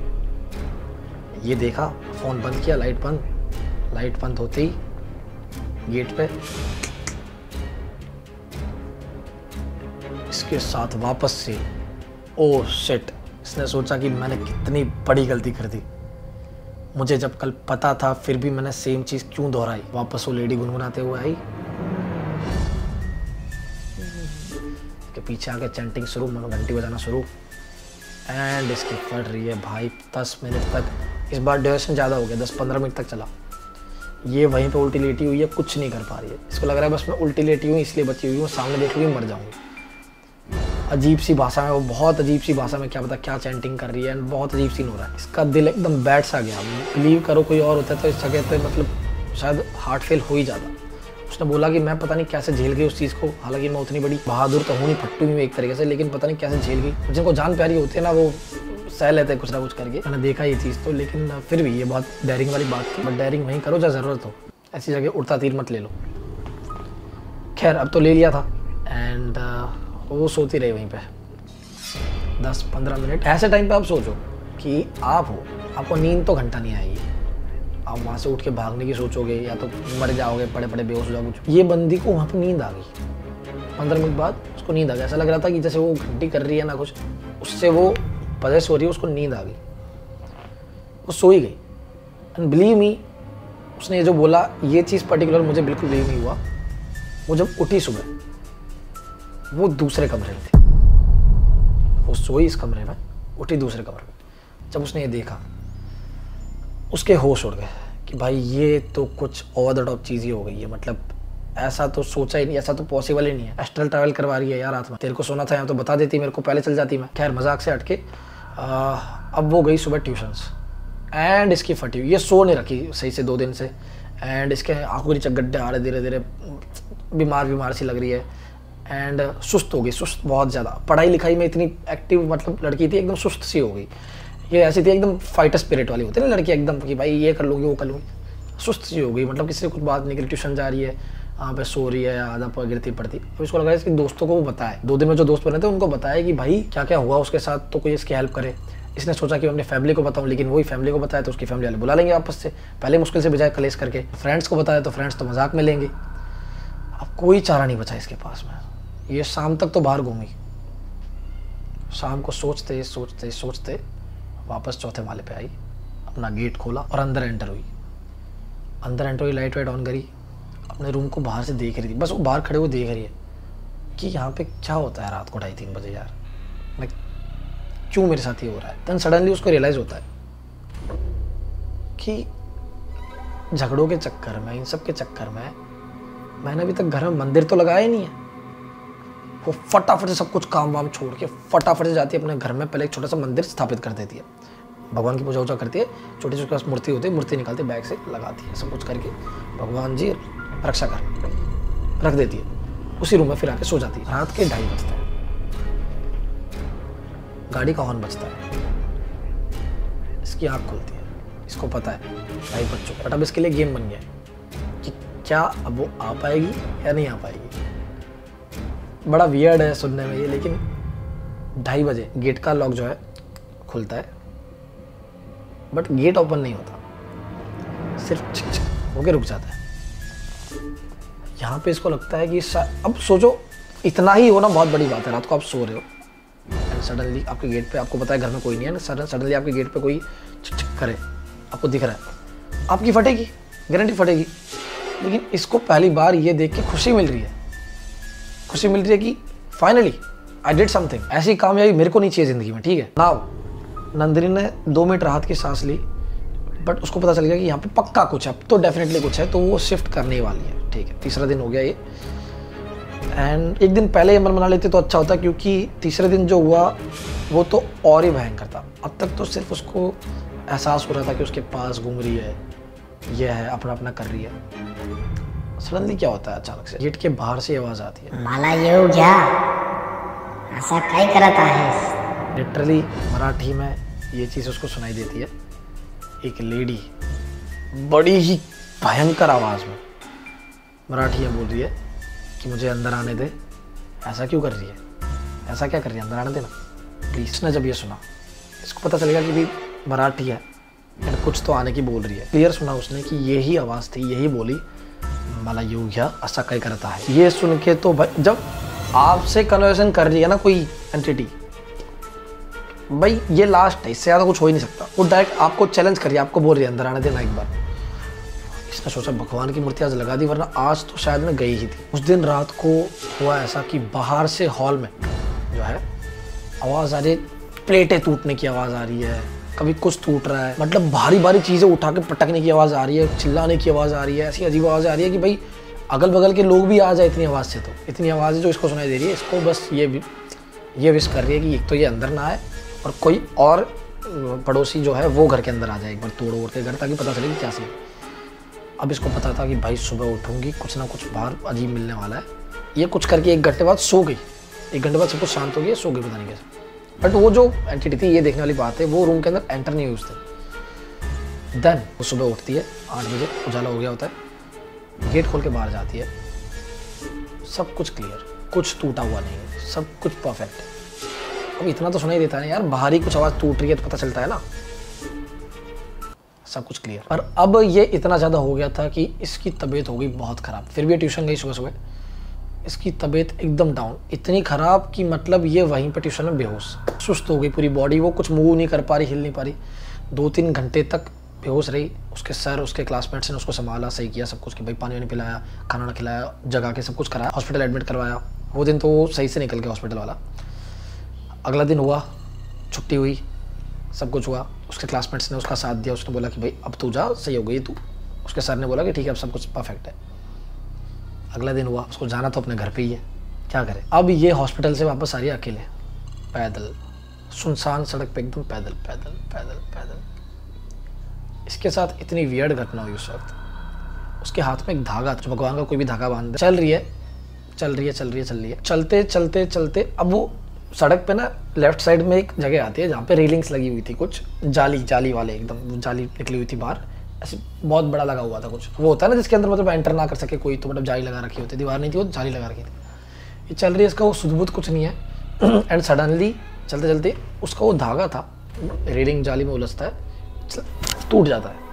ये देखा, फ़ोन बंद किया, लाइट बंद होते ही गेट पे इसके साथ वापस से ओ शिट। इसने सोचा कि मैंने कितनी बड़ी गलती कर दी, मुझे जब कल पता था फिर भी मैंने सेम चीज़ क्यों दोहराई। वापस वो लेडी गुनगुनाते हुए आई, के पीछे आके चैंटिंग शुरू, घंटी बजाना शुरू, एंड इसकी फट रही है भाई 10 मिनट तक। इस बार ड्यूरेशन ज़्यादा हो गया, 10-15 मिनट तक चला। ये वहीं पे उल्टी लेटी हुई है, कुछ नहीं कर पा रही है। इसको लग रहा है बस मैं उल्टी लेटी हुई इसलिए बची हुई हूँ, सामने देख लूँगी मर जाऊँगी। अजीब सी भाषा में, वो बहुत अजीब सी भाषा में क्या पता क्या चैंटिंग कर रही है, एंड बहुत अजीब सीन हो रहा है। इसका दिल एकदम बैठ सा गया। बिलीव करो कोई और होता है तो इस जगह पे मतलब शायद हार्ट फेल हो ही जाता। उसने बोला कि मैं पता नहीं कैसे झेल गई उस चीज़ को, हालांकि मैं उतनी बड़ी बहादुर तो हूँ नहीं, फट्टू ही एक तरीके से, लेकिन पता नहीं कैसे झेल गई। जिनको जान प्यारी होती है ना, वो सह लेते हैं कुछ ना कुछ करके। मैंने देखा ये चीज़ तो, लेकिन फिर भी ये बहुत डेयरिंग वाली बात थी। बट डेयरिंग वहीं करो जहाँ ज़रूरत हो, ऐसी जगह उड़ता तीर मत ले लो। खैर अब तो ले लिया था, एंड वो सोती रही वहीं पे 10-15 मिनट। ऐसे टाइम पे आप सोचो कि आप हो, आपको नींद तो घंटा नहीं आएगी, आप वहाँ से उठ के भागने की सोचोगे या तो मर जाओगे, पड़े पड़े बेहोश हो जाओगे। ये बंदी को वहाँ पे नींद आ गई, 15 मिनट बाद उसको नींद आ गई। ऐसा लग रहा था कि जैसे वो घंटी कर रही है ना कुछ, उससे वो पजेस हो रही है, उसको नींद आ गई, वो सो ही गई। एंड बिलीव मी, उसने ये जो बोला, ये चीज़ पर्टिकुलर मुझे बिल्कुल बिलीव नहीं हुआ। वो जब उठी सुबह, वो दूसरे कमरे में थी। वो सोई इस कमरे में, उठी दूसरे कमरे में। जब उसने ये देखा, उसके होश उड़ गए कि भाई ये तो कुछ ओवर द टॉप चीज़ ही हो गई है। मतलब ऐसा तो सोचा ही नहीं, ऐसा तो पॉसिबल ही नहीं है। एस्ट्रल ट्रैवल करवा रही है यार रात में। तेरे को सोना था यहाँ तो बता देती, मेरे को पहले चल जाती मैं। खैर मजाक से हटके अब वो गई सुबह ट्यूशन्स, एंड इसकी फटी हुई, ये सो नहीं रखी सही से 2 दिन से, एंड इसके आंखों के नीचे गड्ढे आ रहे, धीरे धीरे बीमार सी लग रही है, एंड सुस्त हो गई, सुस्त बहुत ज़्यादा। पढ़ाई लिखाई में इतनी एक्टिव मतलब लड़की थी, एकदम सुस्त सी हो गई। ये ऐसी थी एकदम फाइटर स्पिरिट वाली होती है ना लड़की, एकदम कि भाई ये कर लूँगी वो कर लूँगी, सुस्त सी हो गई। मतलब किसी से कुछ बात नहीं करी, ट्यूशन जा रही है, वहाँ पे सो रही है, आधा पर गिरती पड़ती। अब इसको लगा इसके दोस्तों को वो बताए, 2 दिन में जो दोस्त बने थे उनको बताया कि भाई क्या क्या हुआ उसके साथ, तो कोई इसकी हेल्प करे। इसने सोचा कि मैं अपनी फैमिली को बताऊं, लेकिन वही फैमिली को बताया तो उसकी फैमिली वाले बुला लेंगे वापस से, पहले मुश्किल से बजाय कलेश करके। फ्रेंड्स को बताया तो फ्रेंड्स तो मजाक में लेंगे। अब कोई चारा नहीं बचा इसके पास में। ये शाम तक तो बाहर घूमी, शाम को सोचते सोचते सोचते वापस चौथे माले पे आई, अपना गेट खोला और अंदर एंटर हुई। लाइट वाइट ऑन करी, अपने रूम को बाहर से देख रही थी। बस वो बाहर खड़े हुए देख रही है कि यहाँ पे क्या होता है रात को 2:30-3 बजे यार, मैं क्यों मेरे साथ ये हो रहा है। देन सडनली उसको रियलाइज़ होता है कि झगड़ों के चक्कर में, इन सब के चक्कर में मैंने अभी तक घर में मंदिर तो लगाया ही नहीं है। वो फटाफट से सब कुछ काम वाम छोड़ के फटाफट से जाती है अपने घर में, पहले एक छोटा सा मंदिर स्थापित कर देती है, भगवान की पूजा वूजा करती है, छोटी सी उसके पास मूर्ति होती है, मूर्ति निकालती है बैग से, लगाती है, सब कुछ करके भगवान जी रक्षा कर रख देती है। उसी रूम में फिर आके सो जाती है। रात के 2:30 बजते हैं, गाड़ी का हॉर्न बजता है, इसकी आँख खुलती है, इसको पता है 2:30 बज चुका। बट अब इसके लिए गेम बन गया कि क्या अब वो आ पाएगी या नहीं आ पाएगी। बड़ा वियर्ड है सुनने में ये, लेकिन 2:30 बजे गेट का लॉक जो है खुलता है, बट गेट ओपन नहीं होता, सिर्फ छिक छिक होके रुक जाता है। यहाँ पे इसको लगता है कि अब सोचो, इतना ही होना बहुत बड़ी बात है। रात को आप सो रहे हो एंड सडनली आपके गेट पे, आपको पता है घर में कोई नहीं है ना, सडनली आपके गेट पे कोई छिक छिक करे, आपको दिख रहा है, आपकी फटेगी, गारंटी फटेगी। लेकिन इसको पहली बार ये देख के खुशी मिल रही है, खुशी मिल रही है कि फाइनली आई डिड समथिंग। ऐसी कामयाबी मेरे को नहीं चाहिए ज़िंदगी में, ठीक है। नाउ नंदिनी ने 2 मिनट राहत की सांस ली, बट उसको पता चल गया कि यहाँ पे पक्का कुछ है, तो डेफिनेटली कुछ है, तो वो शिफ्ट करने वाली है। ठीक है, तीसरा दिन हो गया ये, एंड एक दिन पहले ये मन बना लेते तो अच्छा होता, क्योंकि तीसरे दिन जो हुआ वो तो और ही भयंकर था। अब तक तो सिर्फ उसको एहसास हो रहा था कि उसके पास घूम रही है, ये है, अपना अपना कर रही है। सडनली क्या होता है, अचानक से गेट के बाहर से आवाज़ आती है, मला येऊ घ्या, ऐसा काय करत आहेस? लिटरली मराठी में ये चीज़ उसको सुनाई देती है। एक लेडी बड़ी ही भयंकर आवाज़ में मराठी में बोल रही है कि मुझे अंदर आने दे। ऐसा क्यों कर रही है, ऐसा क्या कर रही है, अंदर आने देना प्लीज। इसने जब ये सुना, इसको पता चलेगा कि भी मराठी है एंड कुछ तो आने की बोल रही है। क्लियर सुना उसने कि यही आवाज़ थी, यही बोली, मला येऊ घ्या ऐसा कई करता है। ये सुन के तो भाई, जब आपसे कन्वर्सेशन कर रही है ना कोई एंटिटी, भाई ये लास्ट है, इससे ज़्यादा कुछ हो ही नहीं सकता। वो डायरेक्ट आपको चैलेंज कर रही है, आपको बोल रही है अंदर आने देना एक बार। इसने सोचा भगवान की मूर्ति आज लगा दी, वरना आज तो शायद मैं गई ही थी। उस दिन रात को हुआ ऐसा कि बाहर से हॉल में जो है आवाज़ आ रही, प्लेटें टूटने की आवाज़ आ रही है, कभी कुछ टूट रहा है, मतलब भारी भारी चीज़ें उठा के पटकने की आवाज़ आ रही है, चिल्लाने की आवाज़ आ रही है, ऐसी अजीब आवाज़ आ रही है कि भाई अगल बगल के लोग भी आ जाए इतनी आवाज़ से। तो इतनी आवाज़ है जो इसको सुनाई दे रही है। इसको बस ये विश कर रही है कि एक तो ये अंदर ना आए और कोई और पड़ोसी जो है वो घर के अंदर आ जाए, एक बार तोड़ ओड़ के घर, ताकि पता चले कि क्या सीन। अब इसको पता था कि भाई सुबह उठूंगी, कुछ ना कुछ बाहर अजीब मिलने वाला है। ये कुछ करके 1 घंटे बाद सो गई, 1 घंटे बाद सब कुछ शांत हो गया, सो गई पता नहीं कैसे। बट वो जो एंटिटी थी, ये देखने वाली बात है, वो रूम के अंदर एंटर नहीं हुई उस दिन। देन वो सुबह उठती है, 8 बजे उजाला हो गया होता है, गेट खोल के बाहर जाती है, सब कुछ क्लियर, कुछ टूटा हुआ नहीं है, सब कुछ परफेक्ट है। अब इतना तो सुनाई देता है ना यार, बाहर ही कुछ आवाज़ टूट रही है तो पता चलता है ना, सब कुछ क्लियर। पर अब ये इतना ज़्यादा हो गया था कि इसकी तबीयत हो गई बहुत ख़राब। फिर भी ट्यूशन गई सुबह सुबह, इसकी तबीयत एकदम डाउन, इतनी ख़राब कि मतलब ये वहीं पर ट्यूशन में बेहोश, सुस्त हो गई पूरी बॉडी, वो कुछ मूव नहीं कर पा रही, हिल नहीं पा रही। 2-3 घंटे तक बेहोश रही। उसके सर, उसके क्लासमेट्स ने उसको संभाला, सही किया सब कुछ, कि भाई पानी वानी पिलाया, खाना वाना खिलाया, जगा के सब कुछ कराया, हॉस्पिटल एडमिट करवाया। वो दिन तो वो सही से निकल गया हॉस्पिटल वाला। अगला दिन हुआ, छुट्टी हुई, सब कुछ हुआ। उसके क्लासमेट्स ने उसका साथ दिया, उसने बोला कि भाई अब तू जा, सही हो गई तू। उसके सर ने बोला कि ठीक है अब सब कुछ परफेक्ट है। अगला दिन हुआ, उसको जाना तो अपने घर पे ही है, क्या करे। अब ये हॉस्पिटल से वापस आ रही है अकेले, पैदल, सुनसान सड़क पे एकदम पैदल पैदल पैदल पैदल। इसके साथ इतनी वियर्ड घटना हुई उस वक्त। उसके हाथ में एक धागा, जो भगवान का कोई भी धागा बांध, चल रही है चल रही है चल रही है चल रही है, चलते चलते चलते अब वो सड़क पे ना लेफ्ट साइड में एक जगह आती है जहाँ पे रेलिंग्स लगी हुई थी, कुछ जाली वाले, एकदम जाली निकली हुई थी बाहर, ऐसे बहुत बड़ा लगा हुआ था कुछ। वो होता है ना जिसके अंदर मतलब एंटर ना कर सके कोई, तो मतलब जाली लगा रखी होती, दीवार नहीं थी, वो जाली लगा रखी थी। ये चल रही है, इसका वो सुध-बुध कुछ नहीं है। एंड सडनली चलते चलते उसका वो धागा था, रेलिंग जाली में उलझता है, टूट जाता है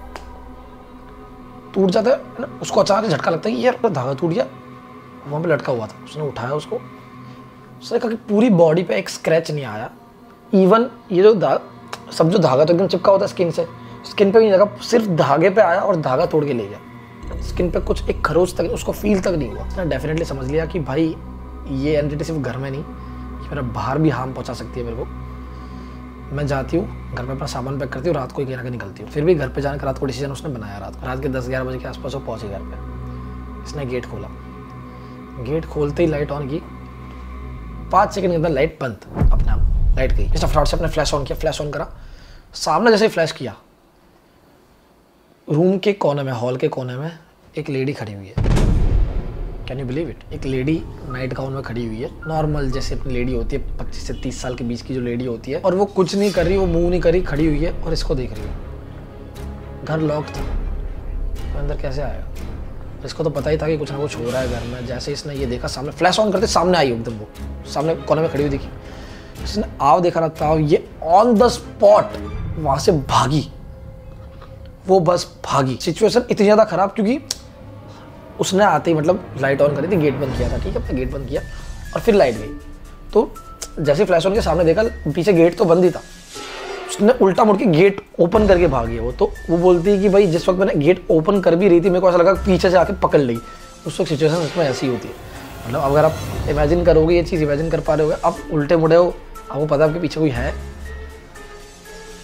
ना। उसको अचानक झटका लगता है कि यार धागा टूट गया, वहाँ पे लटका हुआ था। उसने उठाया उसको, उसने कहा कि पूरी बॉडी पे एक स्क्रैच नहीं आया, इवन ये जो सब जो धागा तो एकदम चिपका होता है स्किन से, स्किन पे भी नहीं लगा, सिर्फ धागे पे आया और धागा तोड़ के ले गया। स्किन पे कुछ एक खरोच तक, उसको फील तक नहीं हुआ। उसने डेफिनेटली समझ लिया कि भाई ये एंटिटी सिर्फ घर में नहीं, ये मेरा बाहर भी हार्म पहुंचा सकती है मेरे को। मैं जाती हूँ घर पे, अपना सामान पैक करती हूँ, रात को ही कहीं निकलती हूँ। फिर भी घर पे जाने का रात को डिसीजन उसने बनाया। रात के 10-11 बजे के आसपास वो पहुंची घर पे। इसने गेट खोला, गेट खोलते ही लाइट ऑन की, 5 सेकंड के अंदर लाइट बंद, अपने आप लाइट गई। इसने फटाफट से अपने फ्लैश ऑन किया, फ्लैश ऑन करा, सामने जैसे ही फ्लैश किया, रूम के कोने में, हॉल के कोने में एक लेडी खड़ी हुई है। Can you believe it? एक लेडी नाइट गाउन में खड़ी हुई है, नॉर्मल जैसे अपनी लेडी होती है, 25 से 30 साल के बीच की जो लेडी होती है, और वो कुछ नहीं कर रही, वो मूव नहीं कर रही, खड़ी हुई है और इसको देख रही है। घर लॉक था, तो अंदर कैसे आएगा? इसको तो पता ही था कि कुछ ना कुछ हो रहा है घर में। जैसे इसने ये देखा, सामने फ्लैश ऑन करते सामने आई एकदम, वो सामने कोने में खड़ी हुई दिखी। इसने आओ देखा ना था, ये ऑन द स्पॉट वहां से भागी, वो बस भागी। सिचुएशन इतनी ज़्यादा ख़राब क्योंकि उसने आते ही मतलब लाइट ऑन करी थी, गेट बंद किया था, ठीक है, अपना गेट बंद किया और फिर लाइट गई। तो जैसे फ्लैश ऑन के सामने देखा, पीछे गेट तो बंद ही था, उसने उल्टा मुड़ के गेट ओपन करके भागी है वो। तो वो बोलती है कि भाई जिस वक्त मैंने गेट ओपन कर भी रही थी, मेरे को ऐसा लगा पीछे से आके पकड़ ली। उस वक्त सिचुएशन इसमें ऐसी होती है, मतलब अगर आप इमेजिन करोगे, ये चीज़ इमेजिन कर पा रहे हो, आप उल्टे मुड़े हो, आपको पता है आपके पीछे कोई है,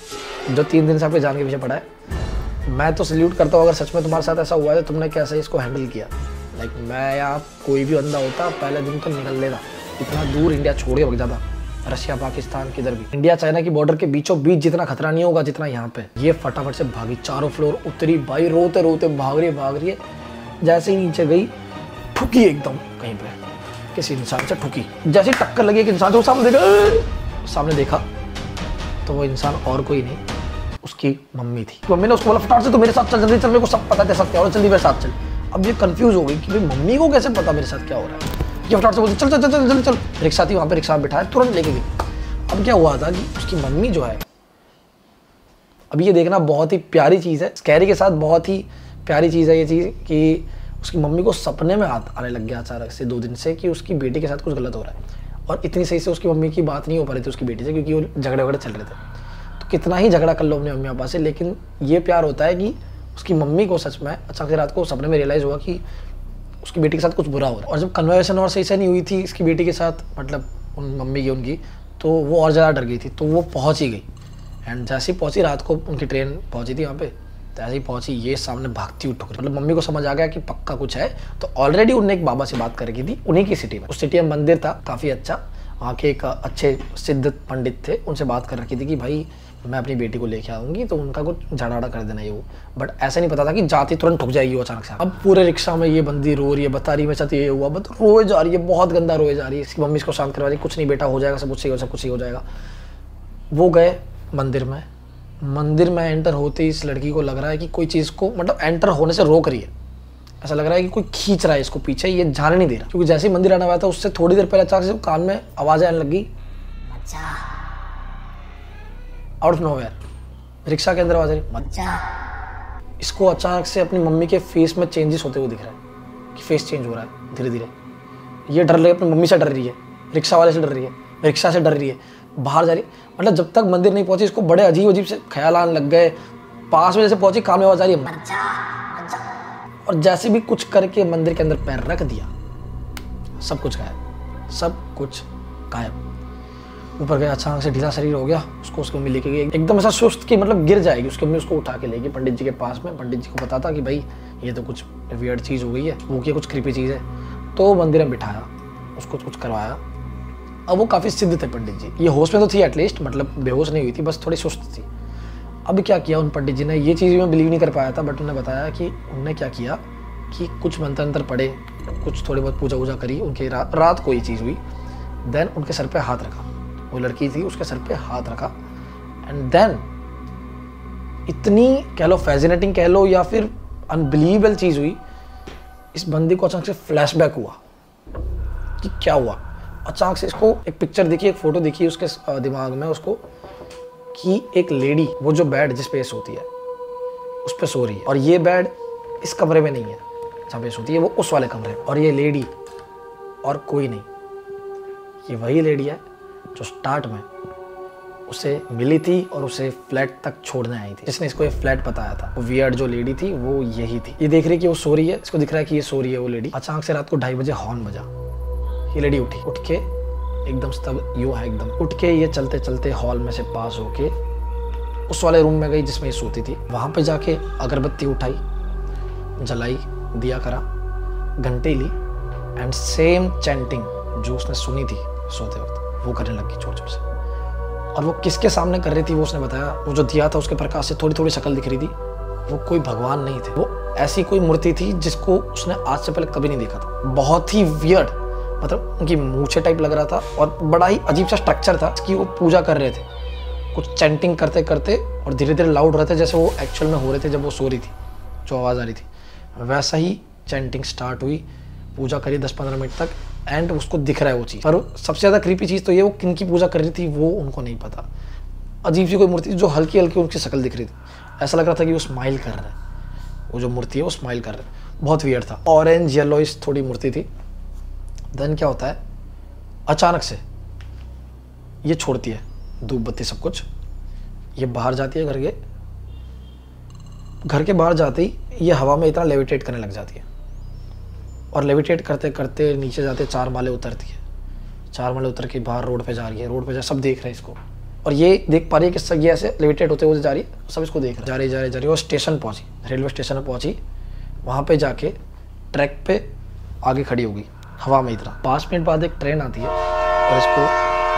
जो 3 दिन से आपके जान के पीछे पड़ा है। मैं तो सल्यूट करता हूँ अगर सच में तुम्हारे साथ ऐसा हुआ है तो तुमने कैसे इसको हैंडल किया। लाइक मैं या कोई भी बंदा होता पहले दिन तो निकल लेता, इतना दूर इंडिया छोड़ के भग जाता, रशिया पाकिस्तान किधर भी। इंडिया चाइना की बॉर्डर के बीचों बीच जितना खतरा नहीं होगा जितना यहाँ पे। ये फटाफट से भागी, 4 फ्लोर उतरी भाई, रोते रोते भाग रही है। जैसे ही नीचे गई ठुकी एकदम कहीं पे, किसी इंसान से ठुकी। जैसे टक्कर लगी एक इंसान से, वो सामने देखा तो वो इंसान और कोई नहीं, उसकी मम्मी थी। मम्मी ने उसको बोला फटाफट से तो मेरे साथ चल, जल्दी चल, मेरे को सब पता है सब क्या हो रहा है, जल्दी मेरे साथ चल। अब ये कंफ्यूज हो गई कि भाई मम्मी को कैसे पता मेरे साथ क्या हो रहा है। ये फटाफट से बोलती चल चल चल जल्दी चल। रिक्शा थी वहाँ पे, रिक्शा बिठाया, तुरंत लेके गई। अब क्या हुआ था कि उसकी मम्मी जो है, अब ये देखना बहुत ही प्यारी चीज़ है, स्कैरी के साथ बहुत ही प्यारी चीज़ है ये चीज़ कि उसकी मम्मी को सपने में आने लग गया अचानक से 2 दिन से कि उसकी बेटी के साथ कुछ गलत हो रहा है। और इतनी सही से उसकी मम्मी की बात नहीं हो पा रही थी उसकी बेटी से, क्योंकि वो झगड़े चल रहे थे। तो कितना ही झगड़ा कर लो अपने मम्मी पापा से, लेकिन ये प्यार होता है कि उसकी मम्मी को सच में अचानक से रात को सपने में रियलाइज़ हुआ कि उसकी बेटी के साथ कुछ बुरा हो रहा है। और जब कन्वर्सेशन और सही से नहीं हुई थी इसकी बेटी के साथ, मतलब उन मम्मी की उनकी, तो वो और ज़्यादा डर गई थी। तो वो पहुँच ही गई, एंड जैसे ही पहुँची, रात को उनकी ट्रेन पहुँची थी वहाँ पे, जैसे ही पहुंची ये सामने भागती हुई ठुकरी। मतलब मम्मी को समझ आ गया कि पक्का कुछ है। तो ऑलरेडी उन्होंने एक बाबा से बात कर रखी थी उन्हीं की सिटी में। उस सिटी में मंदिर था काफ़ी अच्छा, वहाँ के एक अच्छे सिद्ध पंडित थे, उनसे बात कर रखी थी कि भाई मैं अपनी बेटी को लेके आऊँगी तो उनका कुछ झड़ाड़ा कर देना ये वो। बट ऐसा नहीं पता था कि जाती तुरंत ठुक जाएगी वो अचानक से। अब पूरे रिक्शा में ये बंदी रो रही है, बता रही मेरे साथ ये हुआ, बट रोए जा रही है, बहुत गंदा रोए जा रही है। इसकी मम्मी इसको शांत करवा रही, कुछ नहीं बेटा, हो जाएगा, सब कुछ ही हो जाएगा। वो गए मंदिर में एंटर होते ही इस लड़की को लग रहा है कि कोई चीज़ को मतलब एंटर होने से रोक रही है। ऐसा लग रहा है कि कोई खींच रहा है इसको पीछे, ये जाने नहीं दे रहा। क्योंकि जैसे ही मंदिर आने वाला था उससे थोड़ी देर पहले अचानक से कान में आवाज़ आने लगी, आउट ऑफ नोवेयर, रिक्शा के अंदर आवाज़ आ रही। इसको अचानक से अपनी मम्मी के फेस में चेंजेस होते हुए दिख रहा है कि फेस चेंज हो रहा है धीरे धीरे। ये डर रही है, अपनी मम्मी से डर रही है, रिक्शा वाले से डर रही है, रिक्शा से डर रही है, बाहर जा रही। मतलब जब तक मंदिर नहीं पहुंची इसको बड़े अजीब से ख्याल आने लग गए। पास में जैसे पहुंची, कान में आवाज आ रही है, और जैसे भी कुछ करके मंदिर के अंदर पैर रख दिया, सब कुछ गायब। ऊपर गया, अचानक से ढीला शरीर हो गया, उसको उसकी मम्मी लेके गई एकदम ऐसा सुस्त कि मतलब गिर जाएगी। उसकी मम्मी उसको उठा के ले गई पंडित जी के पास में। पंडित जी को पता था कि भाई ये तो कुछ वियर्ड चीज़ हो गई है, वो की कुछ क्रीपी चीज़ है। तो मंदिर में बिठाया, उसको कुछ करवाया। अब वो काफ़ी सिद्ध थे पंडित जी, ये होश में तो थी एटलीस्ट, मतलब बेहोश नहीं हुई थी, बस थोड़ी सुस्त थी। अब क्या किया उन पंडित जी ने, ये चीज़ मैं बिलीव नहीं कर पाया था, बट उन्होंने बताया कि उन्होंने क्या किया कि कुछ मंत्र पढ़े, कुछ थोड़ी बहुत पूजा वूजा करी। उनके रात को ये चीज़ हुई। देन उनके सर पे हाथ रखा, वो लड़की थी उसके सर पे हाथ रखा, एंड देन इतनी कह लो फैसिनेटिंग कह लो या फिर अनबिलीवेबल चीज़ हुई। इस बंदी को अचानक से फ्लैशबैक हुआ कि क्या हुआ। अचानक से इसको एक पिक्चर दिखी, एक फोटो दिखी उसके दिमाग में उसको कि एक लेडी, वो जो बेड जिस पे सोती है उस पे सो रही है, और ये बेड इस कमरे में नहीं है जहाँ पे सोती है, वो उस वाले कमरे में। और ये लेडी और कोई नहीं, ये वही लेडी है जो स्टार्ट में उसे मिली थी और उसे फ्लैट तक छोड़ने आई थी, जिसने इसको ये फ्लैट बताया था। वो वियर्ड जो लेडी थी वो यही थी। ये देख रही कि वो सो रही है, इसको दिख रहा है कि ये सो रही है वो लेडी। अचानक से रात को 2:30 बजे हॉर्न बजा। ये लेडी उठी, उठ के एकदम तब यूँ है एकदम उठ के ये चलते चलते हॉल में से पास होके उस वाले रूम में गई जिसमें ये सोती थी। वहाँ पे जाके अगरबत्ती उठाई, जलाई, दिया करा, घंटी ली, एंड सेम चैंटिंग जो उसने सुनी थी सोते वक्त वो करने लगी जोर जोर से। और वो किसके सामने कर रही थी वो उसने बताया, वो जो दिया था उसके प्रकाश से थोड़ी थोड़ी शक्ल दिख रही थी। वो कोई भगवान नहीं थे, वो ऐसी कोई मूर्ति थी जिसको उसने आज से पहले कभी नहीं देखा था। बहुत ही वियर्ड, मतलब उनकी मूछे टाइप लग रहा था और बड़ा ही अजीब सा स्ट्रक्चर था कि वो पूजा कर रहे थे, कुछ चैंटिंग करते करते, और धीरे धीरे लाउड रहे थे जैसे वो एक्चुअल में हो रहे थे जब वो सो रही थी, जो आवाज़ आ रही थी वैसा ही चैंटिंग स्टार्ट हुई। पूजा करी 10-15 मिनट तक, एंड उसको दिख रहा है वो चीज़। पर सबसे ज़्यादा क्रीपी चीज़ तो ये, वो किन की पूजा कर रही थी वो उनको नहीं पता। अजीब सी कोई मूर्ति जो हल्की हल्की उनकी शक्ल दिख रही थी, ऐसा लग रहा था कि वो स्माइल कर रहा है, वो जो मूर्ति है वो स्माइल कर रहा है। बहुत वियर्ड था, ऑरेंज येलोइश थोड़ी मूर्ति थी। देन क्या होता है, अचानक से ये छोड़ती है धूप बत्ती सब कुछ, ये बाहर जाती है घर के बाहर जाते ही ये हवा में इतना लेविटेट करने लग जाती है, और लेविटेट करते करते नीचे जाते 4 माले उतरती है। 4 माले उतर के बाहर रोड पे जा रही है, रोड पे जा सब देख रहे हैं इसको और ये देख पा रही है कि सब ये ऐसे लिमिटेड होते हुए जा रही है, सब इसको देख रहे हैं। जा रही वो स्टेशन पहुंची, रेलवे स्टेशन में पहुंची। वहाँ पे जाके ट्रैक पे आगे खड़ी होगी हवा में इतना। 5 मिनट बाद एक ट्रेन आती है और इसको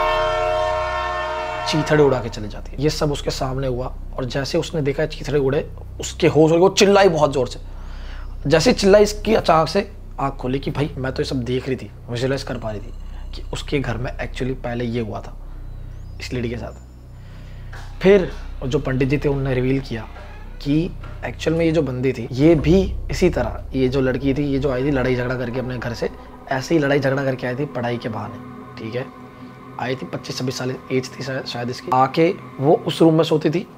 चीथड़े उड़ा के चली जाती है। ये सब उसके सामने हुआ और जैसे उसने देखा चीथड़े उड़े, उसके होश हो गए, वो चिल्लाई बहुत जोर से। जैसे चिल्लाई, इसकी अचानक से आँख खोली कि भाई मैं तो ये सब देख रही थी, विजुअलाइज कर पा रही थी कि उसके घर में एक्चुअली पहले ये हुआ था इस लेडी के साथ। फिर जो पंडित जी थे उन्होंने रिवील किया कि एक्चुअल में ये जो बंदी थी ये भी इसी तरह, ये जो लड़की थी, ये जो आई थी लड़ाई झगड़ा करके अपने घर से, ऐसे ही लड़ाई झगड़ा करके आई थी पढ़ाई के बहाने, ठीक है। आई थी 25-26 साल एज थी शायद इसकी। आके वो उस रूम में सोती थी,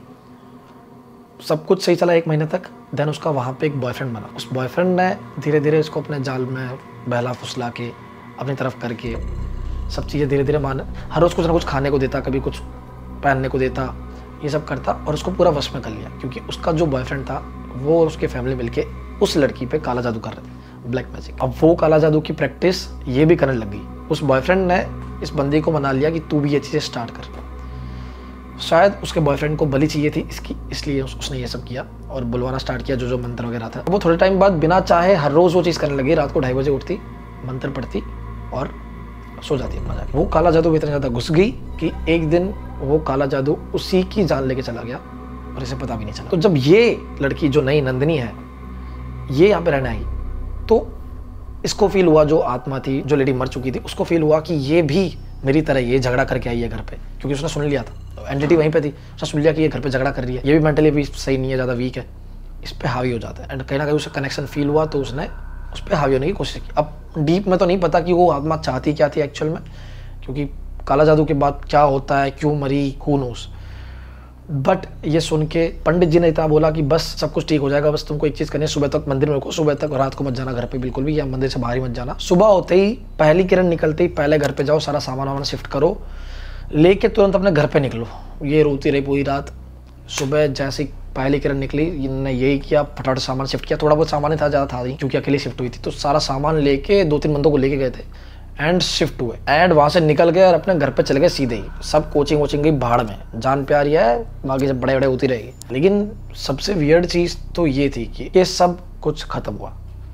सब कुछ सही चला 1 महीने तक। देन उसका वहाँ पे एक बॉयफ्रेंड बना। उस बॉयफ्रेंड ने धीरे धीरे उसको अपने जाल में बहला फुसला के अपनी तरफ करके सब चीज़ें धीरे धीरे मान, हर रोज़ कुछ ना कुछ खाने को देता, कभी कुछ पहनने को देता, ये सब करता और उसको पूरा वश में कर लिया। क्योंकि उसका जो बॉयफ्रेंड था वो और उसके फैमिली मिलके उस लड़की पे काला जादू कर रहे थे, ब्लैक मैजिक। अब वो काला जादू की प्रैक्टिस ये भी करने लग गई। उस बॉयफ्रेंड ने इस बंदी को मना लिया कि तू भी ये चीज़ें स्टार्ट कर। शायद उसके बॉयफ्रेंड को बलि चाहिए थी इसकी, इसलिए उसने ये सब किया और बुलवाना स्टार्ट किया जो मंत्र वगैरह था। वो थोड़े टाइम बाद बिना चाहे हर रोज़ वो चीज़ करने लगी। रात को 2:30 बजे उठती, मंत्र पढ़ती और सो जाती अपना जाके। वो काला जादू इतना ज़्यादा घुस गई कि एक दिन वो काला जादू उसी की जान लेके चला गया और इसे पता भी नहीं चला। तो जब ये लड़की जो नई नंदिनी है ये यहाँ पे रहने आई तो इसको फील हुआ, जो आत्मा थी, जो लेडी मर चुकी थी, उसको फील हुआ कि ये भी मेरी तरह ये झगड़ा करके आई है घर पे। क्योंकि उसने सुन लिया था, एंटिटी वहीं पे थी, उसने सुन लिया कि ये घर पे झगड़ा कर रही है, ये भी मेंटली भी सही नहीं है, ज़्यादा वीक है, इस पर हावी हो जाता है। एंड कहीं ना कहीं उसे कनेक्शन फील हुआ तो उसने उस पर हावी होने की कोशिश की। अब डीप में तो नहीं पता कि वो आत्मा चाहती क्या थी एक्चुअल में, क्योंकि काला जादू के बाद क्या होता है, क्यों मरी, हू नोस। बट ये सुन के पंडित जी ने इतना बोला कि बस सब कुछ ठीक हो जाएगा, बस तुमको एक चीज़ करनी है, सुबह तक मंदिर में रुको, सुबह तक, रात को मत जाना घर पे बिल्कुल भी, या मंदिर से बाहर ही मत जाना। सुबह होते ही पहली किरण निकलते ही पहले घर पे जाओ, सारा सामान वामान शिफ्ट करो, लेके तुरंत अपने घर पे निकलो। ये रोती रही पूरी रात। सुबह जैसे पहली किरण निकली, इन्होंने यही किया, फटाफट सामान शिफ्ट किया। थोड़ा बहुत सामान ही था, ज़्यादा था नहीं, क्योंकि अकेली शिफ्ट हुई थी, तो सारा सामान लेके 2-3 बंदों को लेके गए थे एंड शिफ्ट हुए। एंड वहाँ से निकल गए और अपने घर पे चले गए सीधे ही। सब कोचिंग वोचिंग गई भाड़ में, जान प्यारी है, बाकी सब बड़े बड़े होती रहेगी। लेकिन सबसे वियर्ड चीज़ तो ये थी कि ये सब कुछ खत्म हुआ,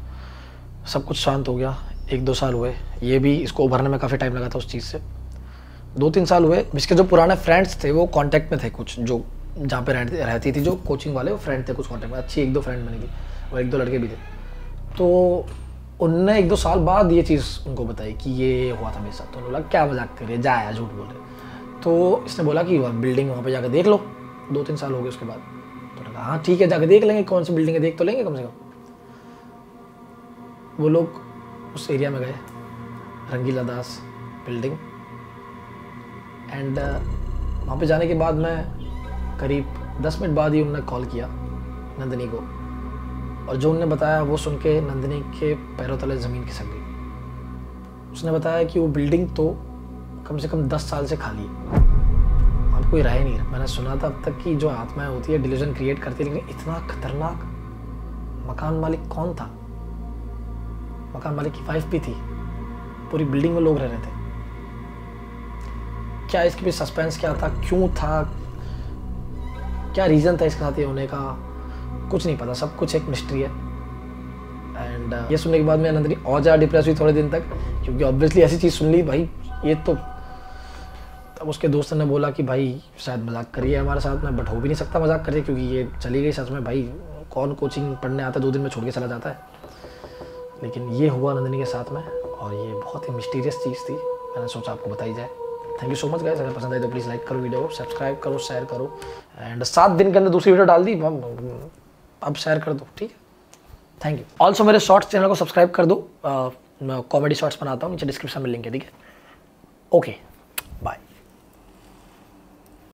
सब कुछ शांत हो गया। 1-2 साल हुए, ये भी इसको उभरने में काफ़ी टाइम लगा था उस चीज़ से। 2-3 साल हुए। इसके जो पुराने फ्रेंड्स थे वो कांटेक्ट में थे, कुछ जो जहाँ पे रहती थी जो कोचिंग वाले, वो फ्रेंड थे कुछ कांटेक्ट में, अच्छी 1-2 फ्रेंड बनी थी और 1-2 लड़के भी थे। तो उनने 1-2 साल बाद ये चीज़ उनको बताई कि ये हुआ था मेरे साथ। तो उन्होंने बोला क्या मजाक कर रहे, जा यार, झूठ बोल रहे। तो इसने बोला कि बिल्डिंग वहाँ पे जाकर देख लो। 2-3 साल हो गए उसके बाद। तो कहा हाँ ठीक है, जाकर देख लेंगे, कौन सी बिल्डिंग है, देख तो लेंगे कम से कम। वो लोग उस एरिया में गए, रंगीला दास बिल्डिंग। एंड वहाँ पे जाने के बाद मैं करीब 10 मिनट बाद ही उन्होंने कॉल किया नंदिनी को, और जो उन्होंने बताया वो सुन के नंदिनी के पैरों तले ज़मीन खिसक गई। उसने बताया कि वो बिल्डिंग तो कम से कम 10 साल से खाली है, वहाँ पे कोई रह नहीं रहा। मैंने सुना था अब तक कि जो आत्माएं होती है डिल्यूजन क्रिएट करती है, लेकिन इतना खतरनाक मकान मालिक कौन था? मकान मालिक की वाइफ भी थी, पूरी बिल्डिंग में लोग रह रहे थे। क्या इसके पीछे सस्पेंस क्या था, क्यों था, क्या रीज़न था इसके साथ ये होने का, कुछ नहीं पता। सब कुछ एक मिस्ट्री है। एंड ये सुनने के बाद मैं नंदिनी और ज़्यादा डिप्रेस हुई थोड़े दिन तक, क्योंकि ऑब्वियसली ऐसी चीज़ सुन ली भाई ये तो। तब उसके दोस्त ने बोला कि भाई शायद मजाक करिए हमारे साथ में, बट हो भी नहीं सकता मजाक करिए, क्योंकि ये चली गई सच में। भाई कौन कोचिंग पढ़ने आता 2 दिन में छोड़ के चला जाता है। लेकिन ये हुआ नंदिनी के साथ में और ये बहुत ही मिस्टीरियस चीज़ थी, मैंने सोचा आपको बताई जाए। Thank you so much guys. अगर पसंद आए तो प्लीज़ लाइक करो वीडियो को, सब्सक्राइब करो, शेयर करो। एंड 7 दिन के अंदर दूसरी वीडियो डाल दी, अब शेयर कर दो, ठीक है। Thank you. ऑल्सो मेरे शॉर्ट्स चैनल को सब्सक्राइब कर दो, मैं कॉमेडी शॉर्ट्स बनाता हूँ, नीचे डिस्क्रिप्शन में लिंक है, ठीक है। Okay, bye.